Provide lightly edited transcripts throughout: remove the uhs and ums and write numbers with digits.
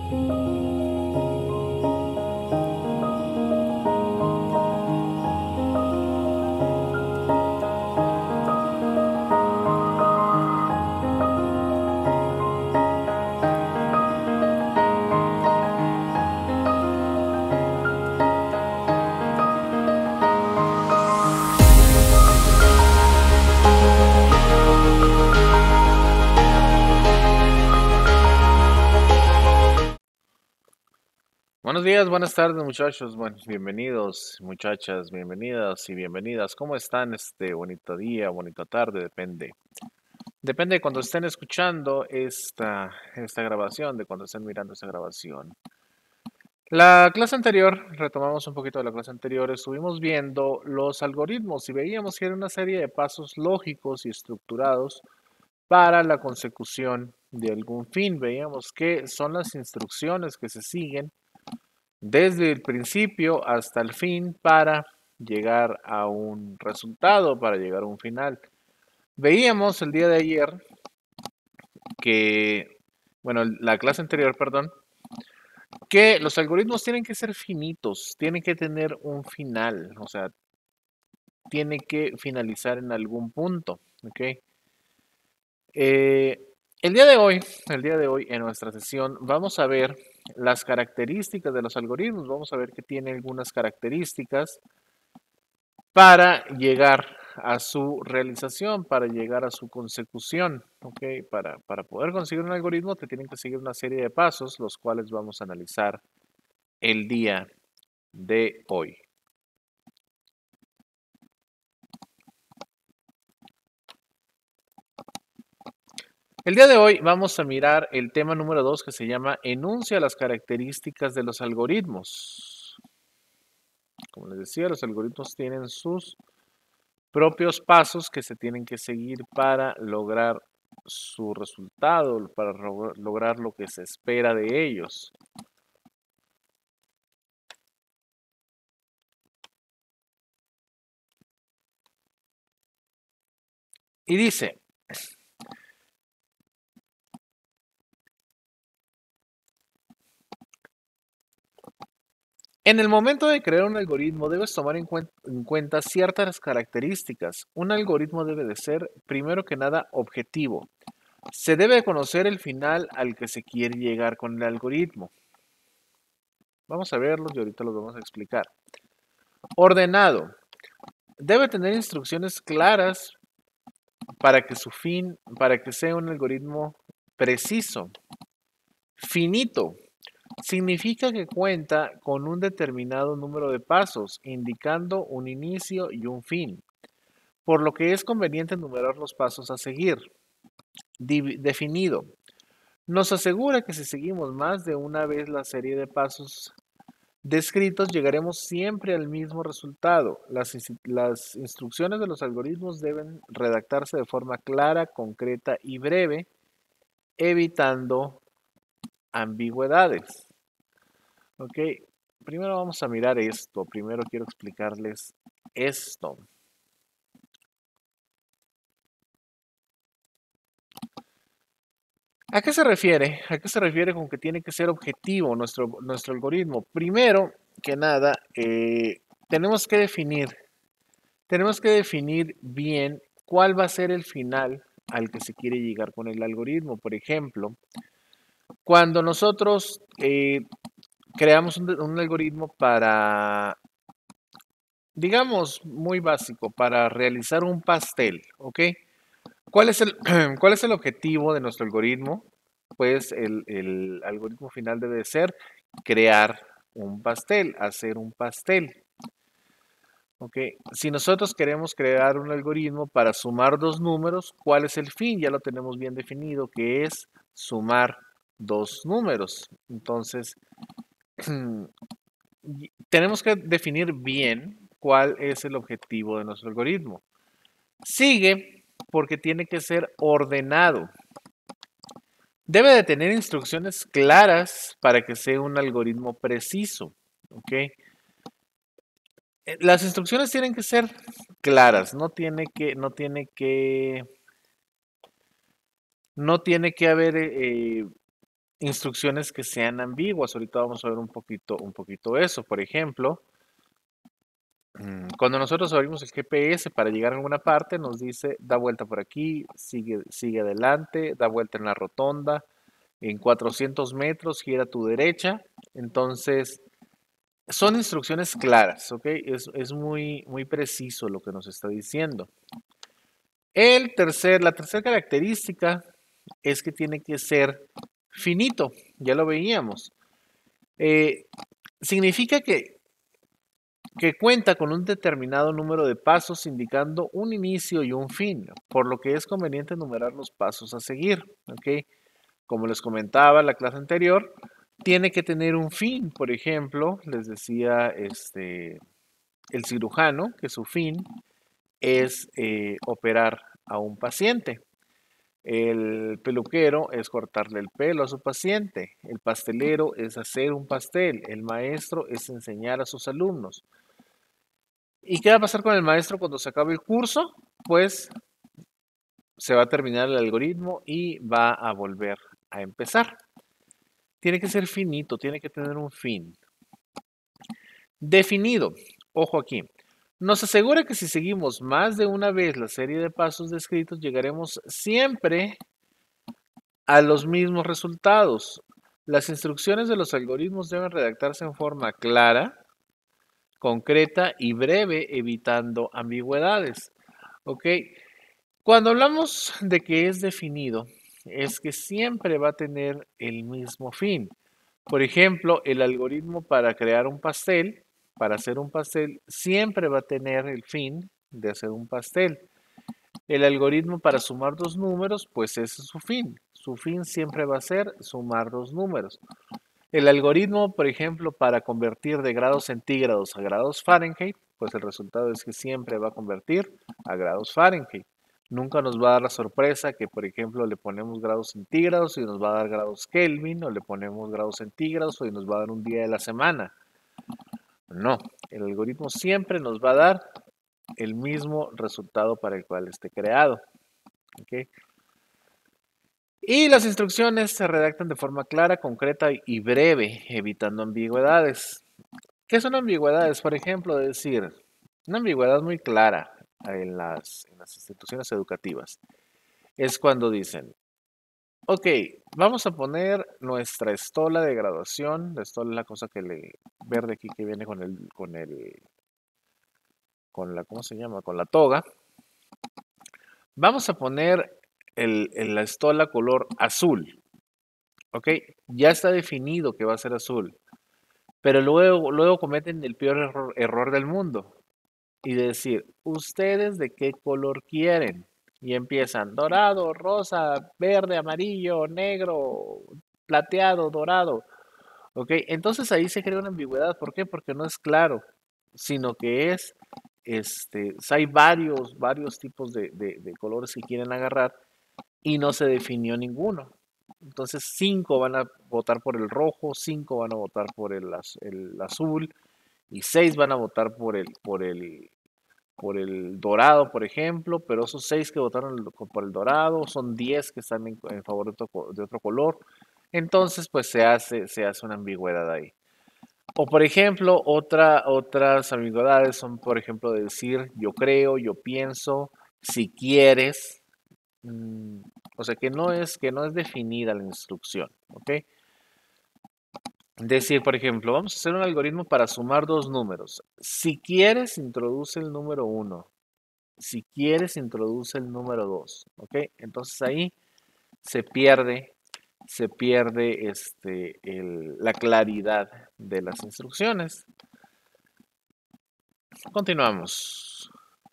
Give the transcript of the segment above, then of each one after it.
Buenos días, buenas tardes muchachos, bueno, bienvenidos muchachas, bienvenidas y bienvenidas. ¿Cómo están este bonito día, bonita tarde? Depende de cuando estén escuchando esta grabación, de cuando estén mirando esta grabación. La clase anterior, retomamos un poquito de la clase anterior, estuvimos viendo los algoritmos y veíamos que era una serie de pasos lógicos y estructurados para la consecución de algún fin. Veíamos que son las instrucciones que se siguen desde el principio hasta el fin para llegar a un resultado, para llegar a un final. Veíamos el día de ayer que, bueno, la clase anterior, perdón, que los algoritmos tienen que ser finitos, tienen que tener un final, o sea, tiene que finalizar en algún punto, ¿ok? Eh, el día de hoy en nuestra sesión vamos a ver las características de los algoritmos, vamos a ver que tiene algunas características para llegar a su realización, para llegar a su consecución. ¿Ok? Para poder conseguir un algoritmo te tienen que seguir una serie de pasos, los cuales vamos a analizar el día de hoy. El día de hoy vamos a mirar el tema número 2 que se llama Enuncia las características de los algoritmos. Como les decía, los algoritmos tienen sus propios pasos que se tienen que seguir para lograr su resultado, para lograr lo que se espera de ellos. Y dice, en el momento de crear un algoritmo debes tomar en cuenta ciertas características. Un algoritmo debe de ser, primero que nada, objetivo. Se debe conocer el final al que se quiere llegar con el algoritmo. Vamos a verlos y ahorita los vamos a explicar. Ordenado. Debe tener instrucciones claras para que para que sea un algoritmo preciso. Finito. Significa que cuenta con un determinado número de pasos, indicando un inicio y un fin, por lo que es conveniente enumerar los pasos a seguir. Definido. Nos asegura que si seguimos más de una vez la serie de pasos descritos, llegaremos siempre al mismo resultado. Las instrucciones de los algoritmos deben redactarse de forma clara, concreta y breve, evitando ambigüedades. Ok, primero vamos a mirar esto. Primero quiero explicarles esto. ¿A qué se refiere? ¿A qué se refiere con que tiene que ser objetivo nuestro algoritmo? Primero que nada, tenemos que definir bien cuál va a ser el final al que se quiere llegar con el algoritmo. Por ejemplo, cuando nosotros creamos un algoritmo para, digamos, muy básico, para realizar un pastel, ¿ok? ¿Cuál es cuál es el objetivo de nuestro algoritmo? Pues el algoritmo final debe ser crear un pastel, hacer un pastel. ¿Ok? Si nosotros queremos crear un algoritmo para sumar dos números, ¿cuál es el fin? Ya lo tenemos bien definido, que es sumar dos números. Entonces, tenemos que definir bien cuál es el objetivo de nuestro algoritmo. Sigue porque tiene que ser ordenado. Debe de tener instrucciones claras para que sea un algoritmo preciso. ¿Ok? Las instrucciones tienen que ser claras, no tiene que haber instrucciones que sean ambiguas. Ahorita vamos a ver un poquito eso. Por ejemplo, cuando nosotros abrimos el GPS para llegar a alguna parte, nos dice, da vuelta por aquí, sigue adelante, da vuelta en la rotonda, en 400 metros, gira a tu derecha. Entonces, son instrucciones claras, ¿ok? Es muy preciso lo que nos está diciendo. La tercera característica es que tiene que ser finito, ya lo veíamos. Eh, Significa que cuenta con un determinado número de pasos indicando un inicio y un fin, por lo que es conveniente enumerar los pasos a seguir, ¿ok? Como les comentaba en la clase anterior, tiene que tener un fin. Por ejemplo, les decía el cirujano que su fin es operar a un paciente. El peluquero es cortarle el pelo a su paciente. El pastelero es hacer un pastel. El maestro es enseñar a sus alumnos. ¿Y qué va a pasar con el maestro cuando se acabe el curso? Pues se va a terminar el algoritmo y va a volver a empezar. Tiene que ser finito, tiene que tener un fin. Definido. Ojo aquí. Nos asegura que si seguimos más de una vez la serie de pasos descritos, llegaremos siempre a los mismos resultados. Las instrucciones de los algoritmos deben redactarse en forma clara, concreta y breve, evitando ambigüedades. ¿Ok? Cuando hablamos de que es definido, es que siempre va a tener el mismo fin. Por ejemplo, el algoritmo para crear un pastel, para hacer un pastel, siempre va a tener el fin de hacer un pastel. El algoritmo para sumar dos números, pues ese es su fin. Su fin siempre va a ser sumar dos números. El algoritmo, por ejemplo, para convertir de grados centígrados a grados Fahrenheit, pues el resultado es que siempre va a convertir a grados Fahrenheit. Nunca nos va a dar la sorpresa que, por ejemplo, le ponemos grados centígrados y nos va a dar grados Kelvin, o le ponemos grados centígrados y nos va a dar un día de la semana. No, el algoritmo siempre nos va a dar el mismo resultado para el cual esté creado. ¿Okay? Y las instrucciones se redactan de forma clara, concreta y breve, evitando ambigüedades. ¿Qué son ambigüedades? Por ejemplo, decir, una ambigüedad muy clara en las instituciones educativas es cuando dicen, ok, vamos a poner nuestra estola de graduación, la estola es la cosa verde aquí que viene ¿cómo se llama? Con la toga. Vamos a poner la estola color azul, ok, ya está definido que va a ser azul, pero luego cometen el peor error del mundo y decir, ¿ustedes de qué color quieren? Y empiezan dorado, rosa, verde, amarillo, negro, plateado, dorado. ¿Ok? Entonces ahí se crea una ambigüedad. ¿Por qué? Porque no es claro, sino que hay varios tipos de colores que quieren agarrar y no se definió ninguno. Entonces 5 van a votar por el rojo, 5 van a votar por el azul y 6 van a votar por el dorado, por ejemplo, pero esos 6 que votaron por el dorado son 10 que están en favor de otro color. Entonces, pues se hace una ambigüedad ahí. O, por ejemplo, otras ambigüedades son, por ejemplo, decir yo creo, yo pienso, si quieres. O sea, que no es definida la instrucción, ¿ok? Decir, por ejemplo, vamos a hacer un algoritmo para sumar dos números. Si quieres, introduce el número 1. Si quieres, introduce el número 2, ¿ok? Entonces ahí se pierde la claridad de las instrucciones. Continuamos.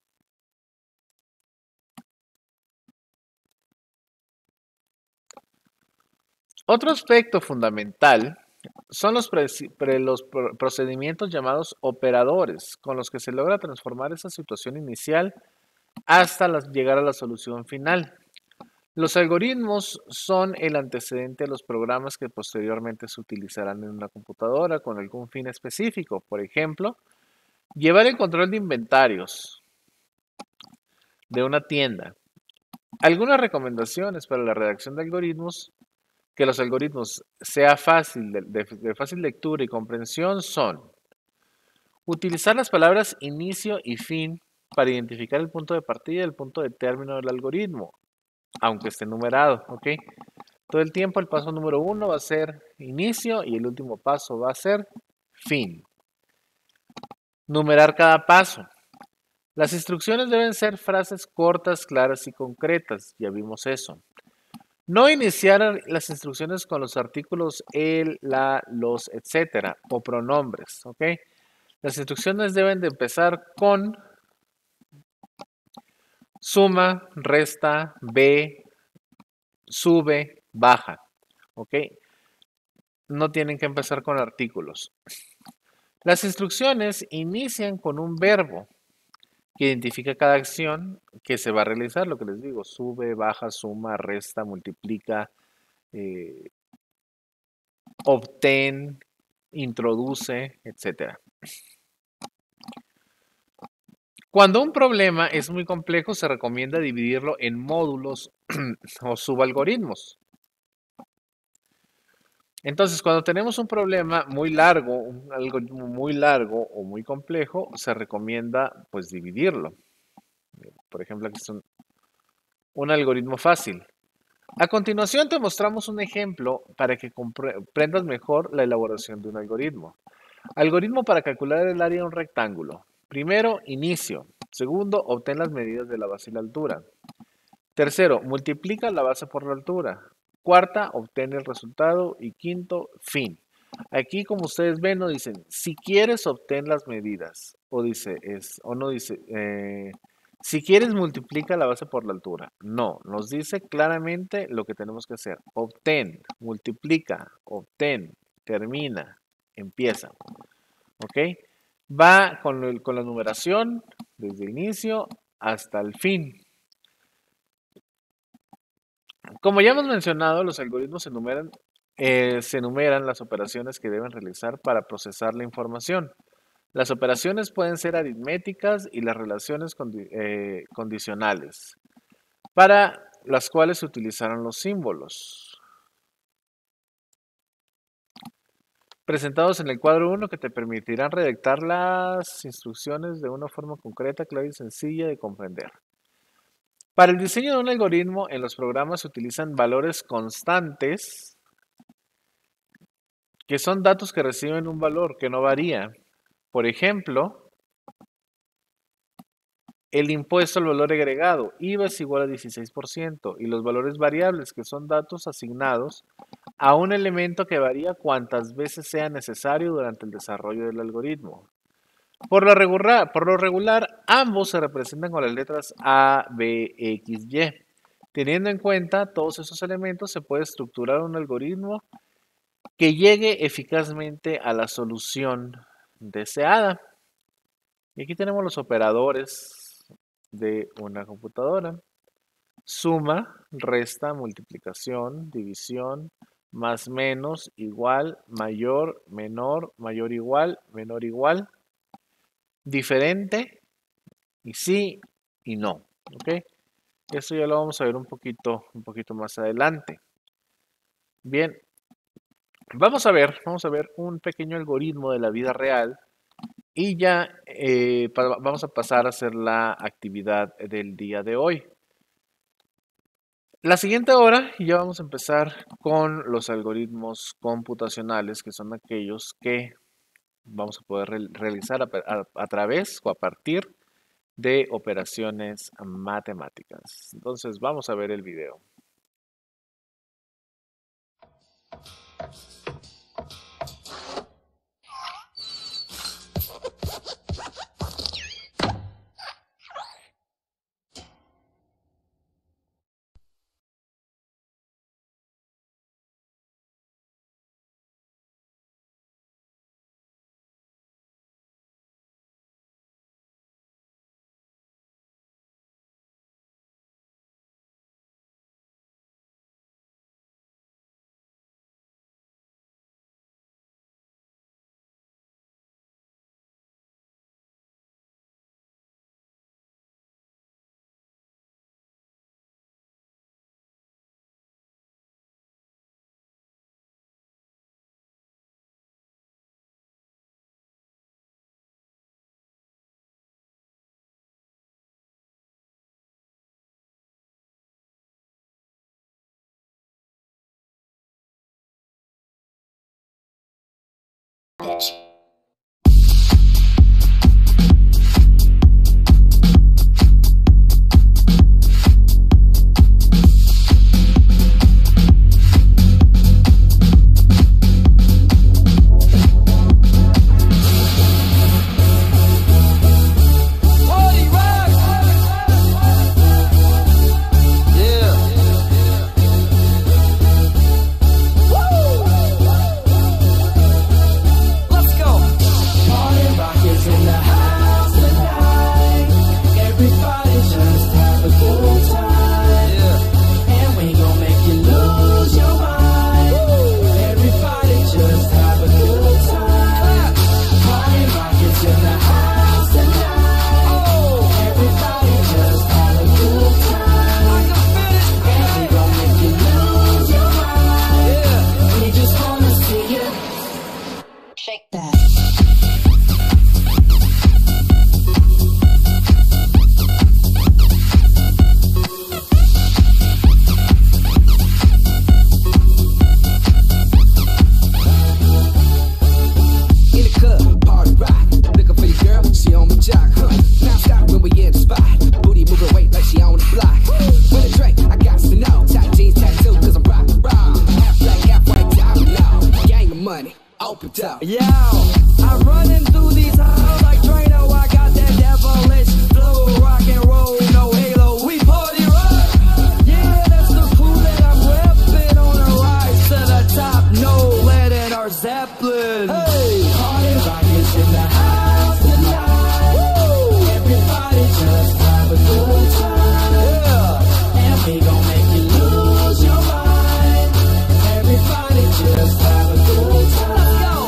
Otro aspecto fundamental son los procedimientos llamados operadores, con los que se logra transformar esa situación inicial hasta llegar a la solución final. Los algoritmos son el antecedente de los programas que posteriormente se utilizarán en una computadora con algún fin específico. Por ejemplo, llevar el control de inventarios de una tienda. Algunas recomendaciones para la redacción de algoritmos que los algoritmos sea fácil de fácil lectura y comprensión son utilizar las palabras inicio y fin para identificar el punto de partida y el punto de término del algoritmo, aunque esté numerado, ¿ok? Todo el tiempo el paso número 1 va a ser inicio y el último paso va a ser fin. Numerar cada paso. Las instrucciones deben ser frases cortas, claras y concretas, ya vimos eso. No iniciar las instrucciones con los artículos el, la, los, etcétera, o pronombres, ¿ok? Las instrucciones deben de empezar con suma, resta, ve, sube, baja, ¿ok? No tienen que empezar con artículos. Las instrucciones inician con un verbo que identifica cada acción que se va a realizar, lo que les digo, sube, baja, suma, resta, multiplica, eh, obtén, introduce, etcétera. Cuando un problema es muy complejo, se recomienda dividirlo en módulos o subalgoritmos. Entonces, cuando tenemos un problema muy largo, un algoritmo muy largo o muy complejo, se recomienda pues dividirlo. Por ejemplo, aquí es un algoritmo fácil. A continuación te mostramos un ejemplo para que comprendas mejor la elaboración de un algoritmo. Algoritmo para calcular el área de un rectángulo. Primero, inicio. Segundo, obtén las medidas de la base y la altura. Tercero, multiplica la base por la altura. Cuarta, obtén el resultado. Y quinto, fin. Aquí, como ustedes ven, nos dicen, si quieres, obtén las medidas. O dice, o no dice, si quieres, multiplica la base por la altura. No, nos dice claramente lo que tenemos que hacer. Obtén, multiplica, obtén, termina, empieza. ¿Ok? Va con la numeración desde el inicio hasta el fin. Como ya hemos mencionado, los algoritmos se enumeran las operaciones que deben realizar para procesar la información. Las operaciones pueden ser aritméticas y las relaciones condicionales, para las cuales se utilizaron los símbolos, presentados en el cuadro 1, que te permitirán redactar las instrucciones de una forma concreta, clara y sencilla de comprender. Para el diseño de un algoritmo, en los programas se utilizan valores constantes, que son datos que reciben un valor que no varía. Por ejemplo, el impuesto al valor agregado, IVA es igual a 16%, y los valores variables, que son datos asignados a un elemento que varía cuantas veces sea necesario durante el desarrollo del algoritmo. Por lo regular, ambos se representan con las letras A, B, X, Y. Teniendo en cuenta todos esos elementos, se puede estructurar un algoritmo que llegue eficazmente a la solución deseada. Y aquí tenemos los operadores de una computadora. Suma, resta, multiplicación, división, más menos, igual, mayor, menor, mayor igual, menor igual, diferente, y sí y no. ¿Ok? Eso ya lo vamos a ver un poquito más adelante. Bien, vamos a ver un pequeño algoritmo de la vida real y ya vamos a pasar a hacer la actividad del día de hoy. La siguiente hora ya vamos a empezar con los algoritmos computacionales, que son aquellos que vamos a poder realizar a través o a partir de operaciones matemáticas. Entonces vamos a ver el video. Bitch. Yo, I'm running through these halls like Drano. I got that devilish flow, rock and roll, no halo. We party rock. Yeah, that's the clue that I'm repping on a rise to the top. No lead in our Zeppelin. Hey, party rock is in the house tonight. Woo! Everybody just have a good time. Yeah, and we gon' make you lose your mind. Everybody just have a good time.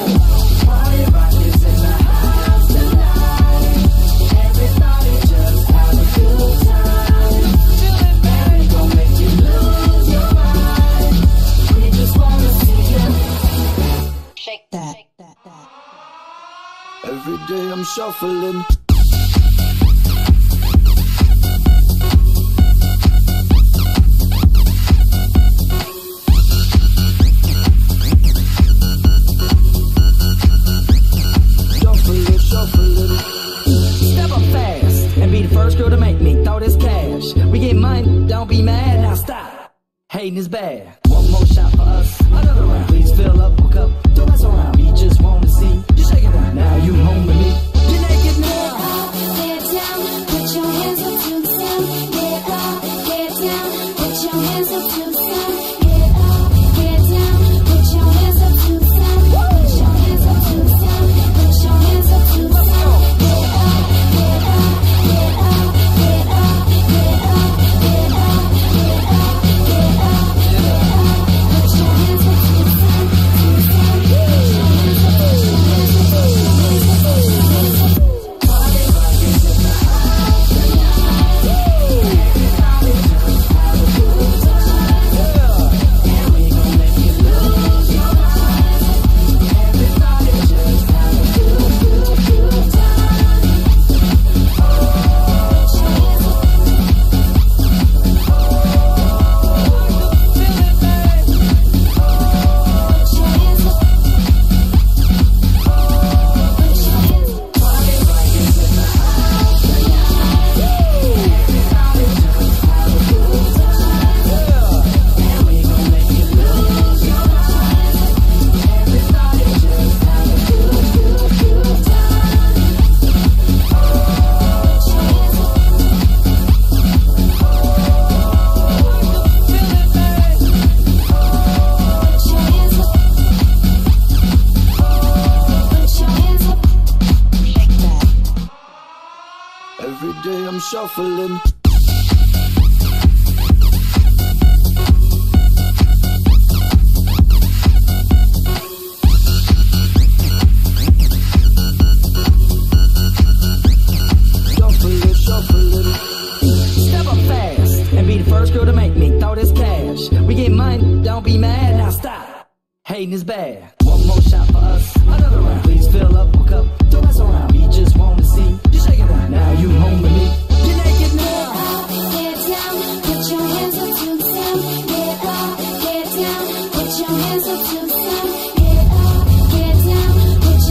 Every day I'm shuffling. Shuffling. Step up fast and be the first girl to make me throw this cash. We get money, don't be mad, now stop. Hating is bad. One more shot for us, another round. Please fill up a cup, don't mess around. We just wanna see you shake it down. Now you home with me. You're naked now. Get up, get down, put your hands up to the sound. Get up, get down, put your hands up to the sound. Get up, get down, put your hands up to the sound. Put your hands up to the sound. Put your hands up to the sound. Get up, get up, get up, get up, get up, get up, get up, get up, get up. Put your hands up to the sound, to the sound. Put your hands up, put your hands up, put your hands up, put your hands up. Party rock is in the house tonight. Everybody just have a good time. And we gon' make you lose your mind. Everybody just have a good time. Put your hands up. Put your hands up. Put your hands up. Party rock is in the house tonight. Everybody just have a good time. And we gon' make you lose your mind. Everybody just have a good time. Put your hands up. Put your hands up. Put your hands up. Shake that. Every day I'm shuffling. Shuffling. Step up fast and be the first girl to make me throw this cash. We get money, don't be mad, now stop. Hating is bad. One more shot for us, another round. Please fill up a cup, don't mess around. We just wanna see you shake it down. Now you home with me. You're naked now. Get down, put your hands up to the sound. Get up, get down, put your hands up to the sound. Get up, get down, put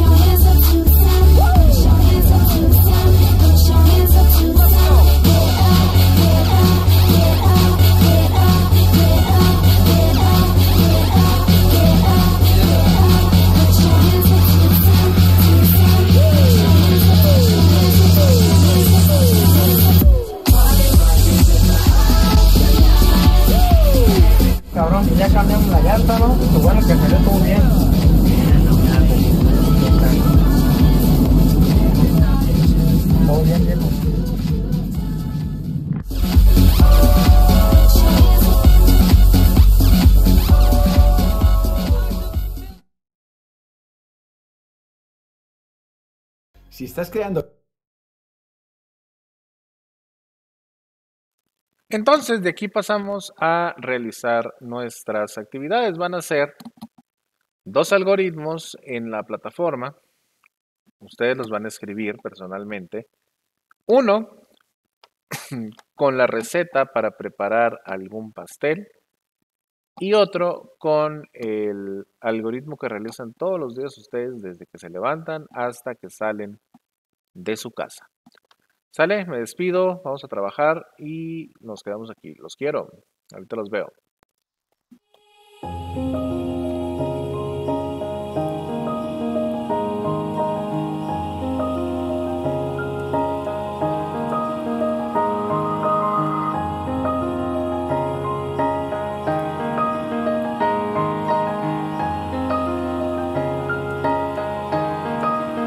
Si estás creando... Entonces, de aquí pasamos a realizar nuestras actividades. Van a ser 2 algoritmos en la plataforma. Ustedes los van a escribir personalmente. Uno con la receta para preparar algún pastel y otro con el algoritmo que realizan todos los días ustedes desde que se levantan hasta que salen de su casa. Sale, me despido, vamos a trabajar y nos quedamos aquí. Los quiero. Ahorita los veo.